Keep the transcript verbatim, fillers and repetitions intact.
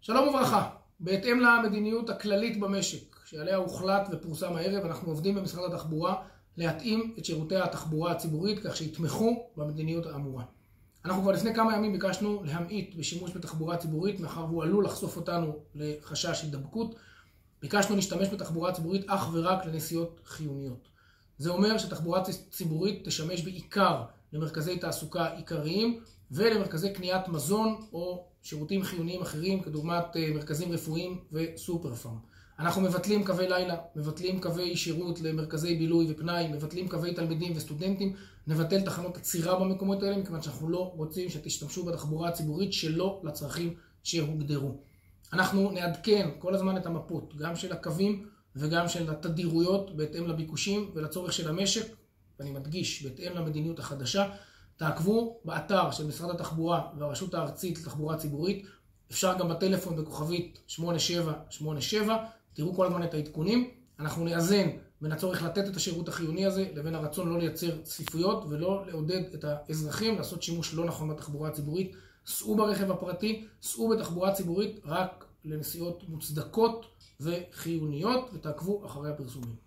שלום וברכה. בהתאם למדיניות הכללית במשק שעליה הוחלט ופורסם הערב, אנחנו עובדים במשרד התחבורה להתאים את שירותי התחבורה הציבורית כך שיתמכו במדיניות האמורה. אנחנו כבר לפני כמה ימים ביקשנו להמעיט בשימוש בתחבורה ציבורית מאחר והוא עלול לחשוף אותנו לחשש הידבקות. ביקשנו להשתמש בתחבורה ציבורית אך ורק לנסיעות חיוניות. זה אומר שתחבורה ציבורית תשמש בעיקר למרכזי תעסוקה עיקריים ולמרכזי קניית מזון או שירותים חיוניים אחרים כדוגמת מרכזים רפואיים וסופר פארם. אנחנו מבטלים קווי לילה, מבטלים קווי שירות למרכזי בילוי ופנאי, מבטלים קווי תלמידים וסטודנטים, נבטל תחנות עצירה במקומות האלה מכיוון שאנחנו לא רוצים שתשתמשו בתחבורה הציבורית שלא לצרכים שהוגדרו. אנחנו נעדכן כל הזמן את המפות, גם של הקווים וגם של התדירויות בהתאם לביקושים ולצורך של המשק, ואני מדגיש, בהתאם למדיניות החדשה. תעקבו באתר של משרד התחבורה והרשות הארצית לתחבורה ציבורית, אפשר גם בטלפון בכוכבית שמונה שבע שמונה שבע, תראו כל הזמן את העדכונים. אנחנו נאזן בין הצורך לתת את השירות החיוני הזה לבין הרצון לא לייצר צפיפויות ולא לעודד את האזרחים לעשות שימוש לא נכון בתחבורה הציבורית. סעו ברכב הפרטי, סעו בתחבורה ציבורית רק לנסיעות מוצדקות וחיוניות, ותעקבו אחרי הפרסומים.